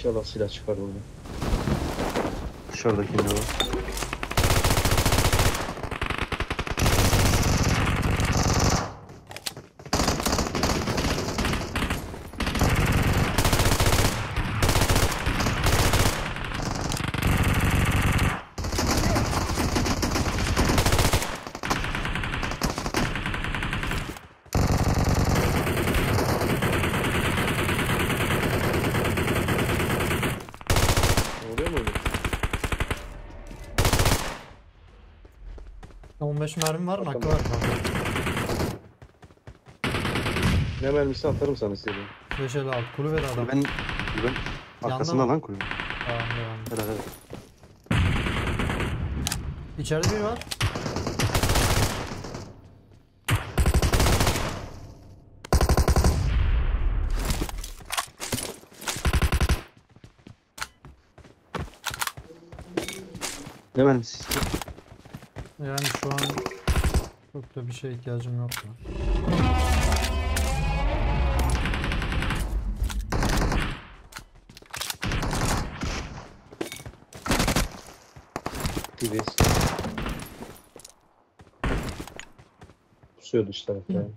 İnşallah silah çıkar orada. Dışarıdaki ne var? Oluyor mu öyle? 15 mermi var, nakı Tamam. var kanka. Ne mermisi atarım sana istediğin. 556 kulübede adam. Ben arkasında mı? lan kulübün. Tamam devam. Hadi hadi. İçeride biri var. Ne mermisi istiyor? Yani şu an çok da bir şeye ihtiyacım yok ya. TVS. Pusuyor dış tarafta yani.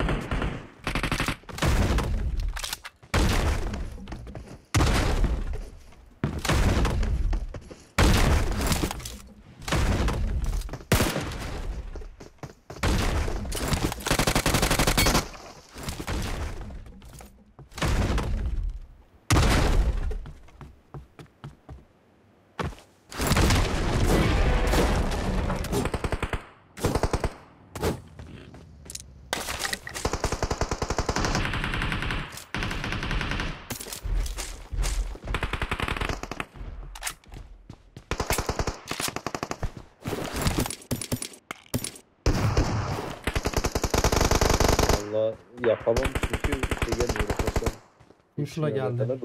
Valla yapamam çünkü şey gelmiyor rotasyon. Kuşla geldi.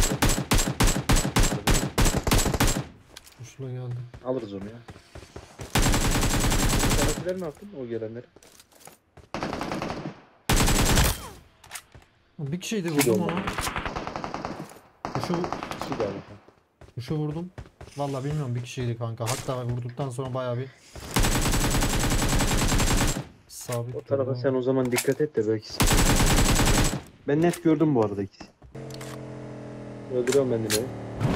Kuşla geldi. Alırız onu ya. Tarafiler ne yaptın o gelenleri? Bir kişiydi, İki vurdum oldu. onu. Su galiba. Kuşu vurdum. Vallahi bilmiyorum, bir kişiydi kanka. Hatta vurduktan sonra bayağı bir sabit. O tarafa durdum. sen o zaman dikkat et de belki Ben net gördüm bu arada ikisi. öldürüyorum ben yine.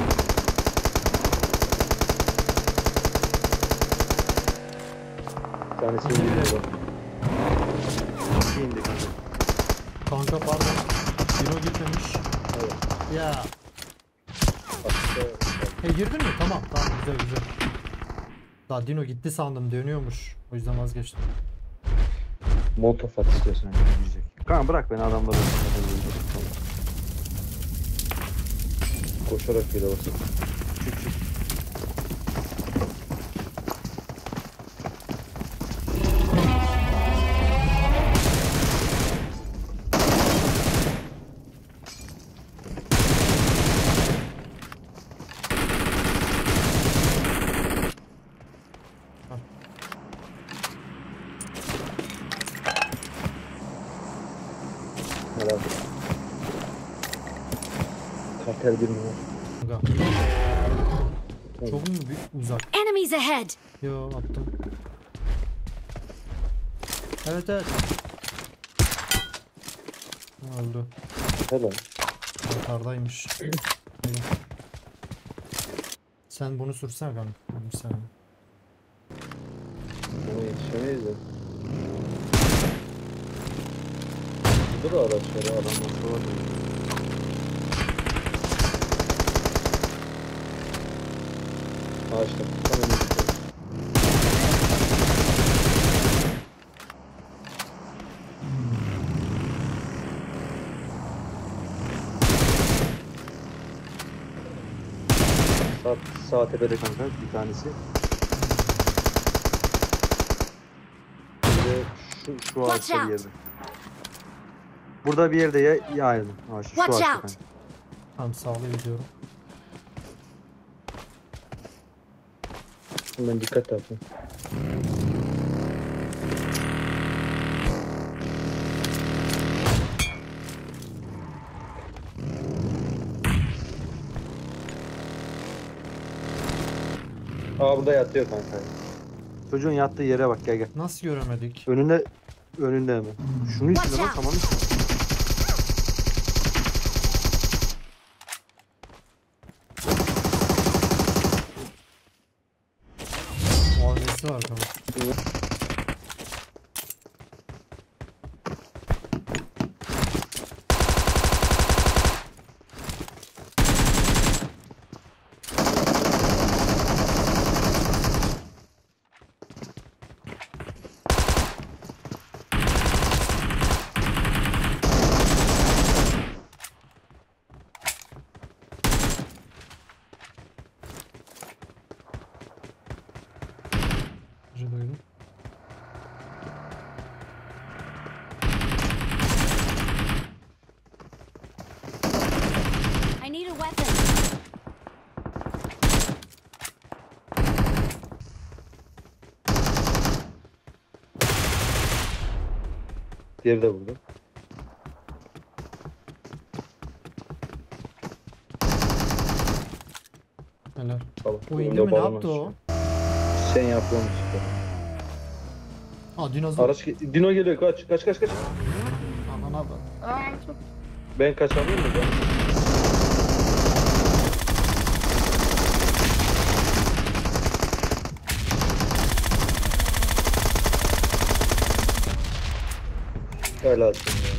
Bir tanesi İndi öldürüyor biri. bak. İki indi kanka. Kanka pardon. Dino gitmemiş. Evet. Ya. Bak işte, Girdin mi? Tamam güzel güzel. Daha Dino gitti sandım, dönüyormuş. O yüzden vazgeçtim. Molotov at istiyorsan. Kanka bırak beni adamları. Koşarak geliyor olsun. Herhalde. Kartel bir numara. Kanka. Çok mu büyük uzak? Enemies ahead! Yo, attım. Evet. Öldü. Helal. Yukarıdaymış. Sen bunu sürsene kanka. Bir saniye. Ama yetişemeyiz de. Burada da araç var. Adamlar var. Ağaçta. Tam önümüzde. Sağ tepede kanka bir tanesi. Bir de şu ağaçta bir out. yerde. Burada bir yerde ya ayrıldım. Şu Watch ağaçta out. kanka. Tamam, sağlıyor diyorum. Ben dikkat yapayım. Aa burada yatıyor kanka. Çocuğun yattığı yere bak, gel gel. Nasıl göremedik? Önünde hemen. Şunu içinde lan, tamam. Muavinesi var kanka. Duydum. I need a weapon. Diğeri de burada. Helal. Tamam. O indi Önünde mi, ne balon yaptı var. o? Sen yapıyorsun işte. Aa dinozor. Araç Dino geliyor, kaç kaç kaç kaç. Anana bak. Ben kaçamıyorum mu ben? Öyle olsun ya.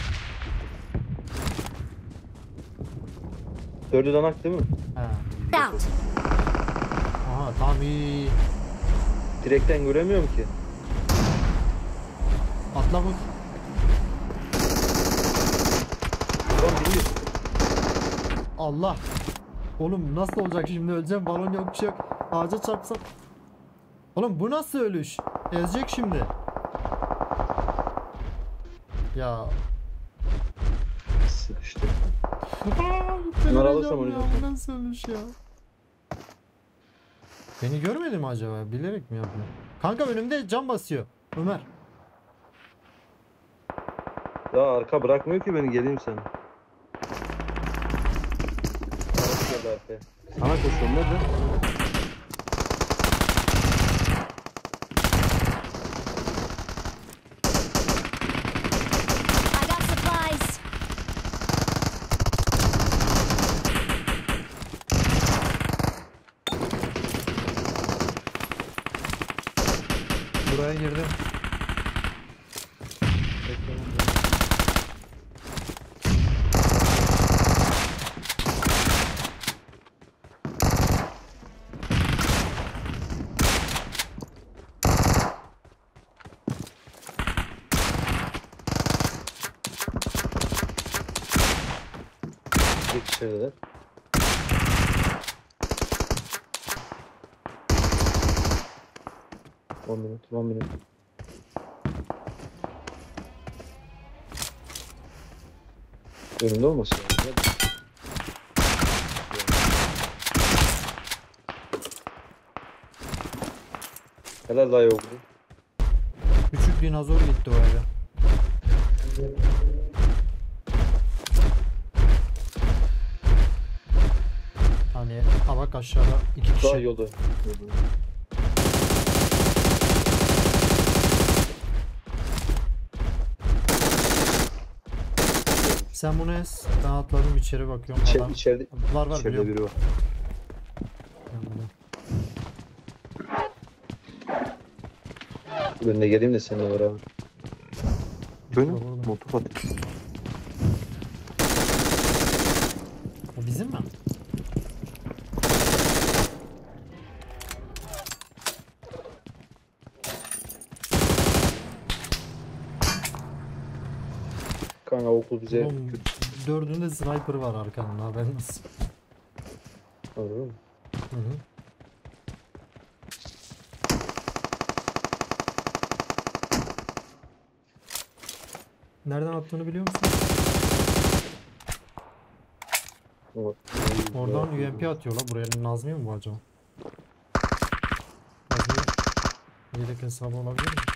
Dördü danak değil mi? He. Out. Aha tamam iyi. Direkten göremiyorum ki. Atla vur. Buradan biri Allah. Oğlum nasıl olacak şimdi, öleceğim, balon yok, bir şey yok. Ağaca çarpsam. Oğlum bu nasıl ölüş? Ezecek şimdi. Ya. sıkıştı. Bunları alırsam oynayacağım. Bu nasıl ölüş ya? Beni görmedi mi acaba? Bilerek mi yapıyor? Kanka önümde cam basıyor. Ömer. Ya arka bırakmıyor ki beni, geleyim sana. Araç geldi arkaya. Sana koşuyorum, nerede? I got supplies. Buraya girdim. Bir içeride. On minut, 10 minut. Önümde olmasın yani. Helal dayı oldu. Küçük dinozor gitti o eve. Hani bak aşağıda iki Daha kişi. yolda. Sen bunu es. Ben atladım içeri bakıyorum. Adam. İçeride Var İçeride biliyorum. biri var. ben de geleyim de seninle beraber. Dönün. Orada. Motor atayım. O bizim mi? Kanka okul bize Oğlum, dördünde sniper var arkanda, haberin olsun. anladın mı? Hı hı. Nereden attığını biliyor musun? Oradan UMP atıyor la buraya. Nazmi mi bu acaba? Nazmi yedek hesabı olabilir mi?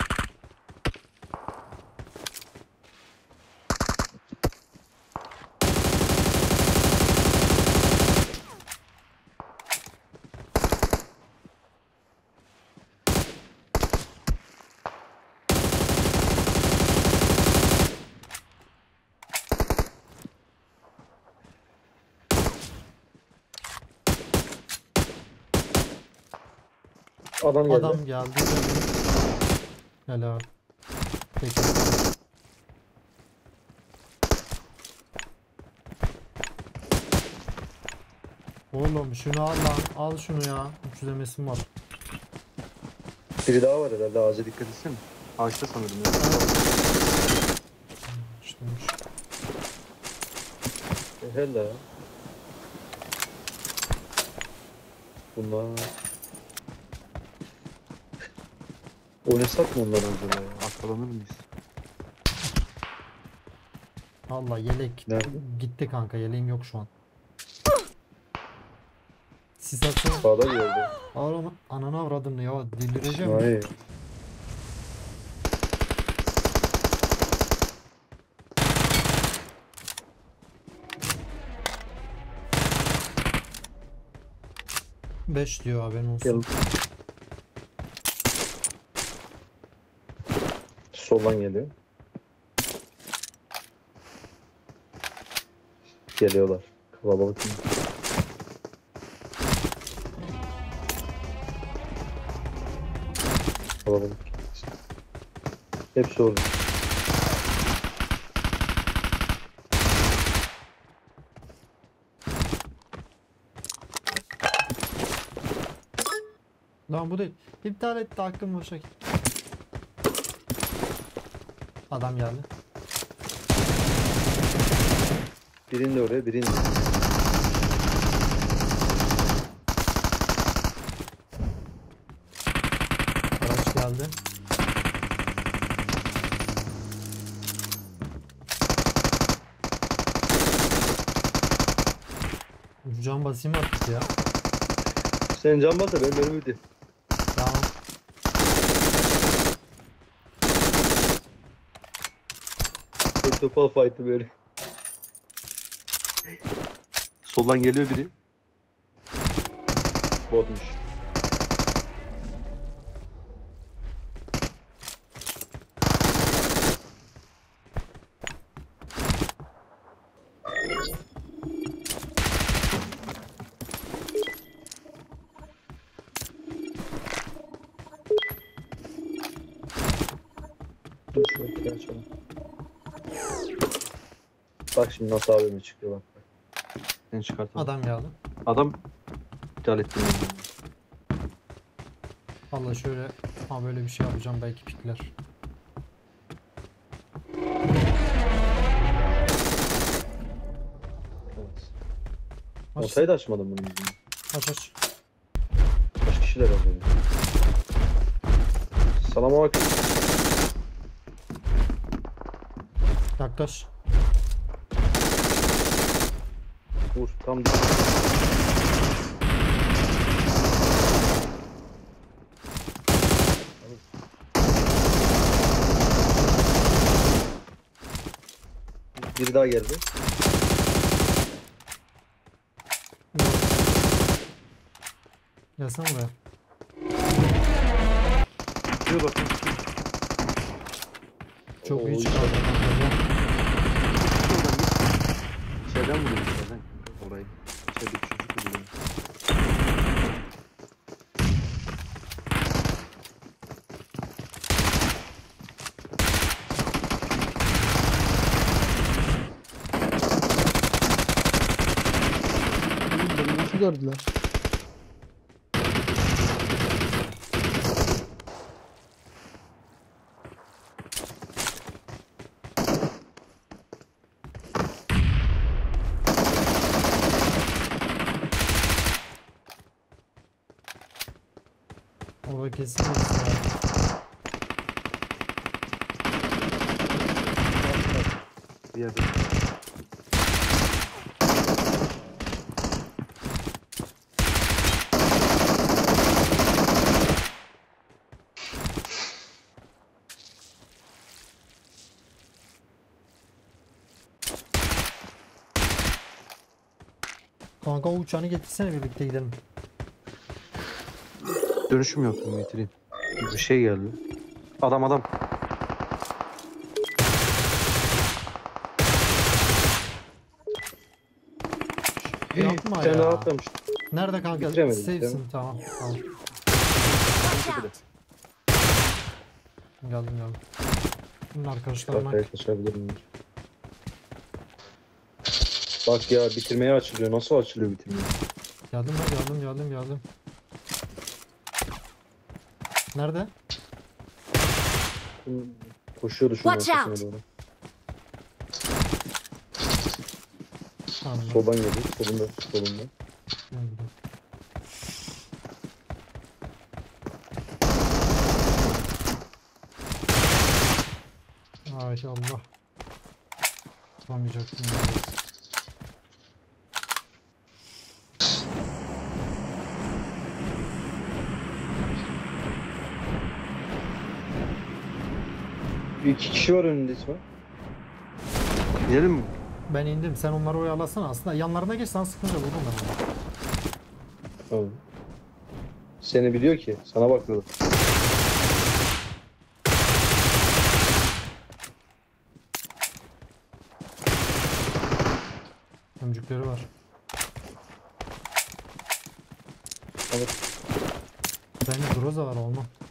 Adam geldi. Adam geldi. Helal. Peki. Oğlum şunu al lan. Al şunu ya. 300 MS'im var. Biri daha var herhalde ağaca dikkat. Dikkat etsene. Ağaçta sanırım ya. İştemiş. Hella. Bunlar... Oynasak mı onları acaba ya? Arkalanır mıyız? Allah yelek Nerede? gitti kanka, yeleğim yok şu an. Sis atsana. Sağda gördüm. Oğlum ananı avradını ya, delireceğim. Vay. Beş diyor, haberin olsun. Gel. Soldan geliyor. Geliyorlar. Kalabalık mı? Kalabalık. Hepsi orada. Lan bu değil. İptal etti, hakkım boşa gitti. Adam geldi. Birini de oraya, birini de. Araç geldi. Can basayım artık ya. Senin can basa benim önümü de. Tamam. Topal fight'ı böyle. Soldan geliyor biri. Botmuş. Dur şu ortaya açalım. Bak şimdi nasıl abime çıkıyor bak. Seni çıkartalım. Adam geldi. Adam iptal ettim. Vallahi şöyle, ha böyle bir şey yapacağım, belki pikler. Evet. Aç, Ortayı da açmadım bunun yüzünden. aç aç. Kaç kişiler yazıyor? Selamünaleyküm. Yaklaş. Vur tam. Biri daha geldi. Gelsene buraya. Şuraya bakın. Çok Oo, iyi çıkardı kanka. Gel. İçeriden vuruyor içeriden. Orayı. İçeride çocuk vuruyor. Beni nasıl gördüler? Orada kesin birisi var. Bir yerde. Kanka o uçağını getirsene, birlikte gidelim. Dönüşüm yok mu getireyim. Bir şey geldi. Adam. Yapma Sen ya. rahatlamış. Nerede kanka? Bitiremedim, Safe'sin, değil mi? tamam. Tamam. Watch out! Geldim geldim. Bunun arkadaşlarına Arkaya kaçabilirim. Bak ya bitirmeye açılıyor. Nasıl açılıyor bitirmeye? geldim ben geldim. Nerede? Koşuyordu şunun Watch arkasına out. doğru. Tamam. Soldan geliyor. Solunda. Geldim. Ay Allah. Tutamayacaktım. Bir iki kişi var önünde İsmail. Gidelim mi? Ben indim. Sen onları oyalasana. Aslında yanlarına geç, sana sıkınca vurdum ben onu. Tamam. Seni biliyor ki. Sana bakıyorlar. Ömcükleri var. Evet. Bence Groza var olma.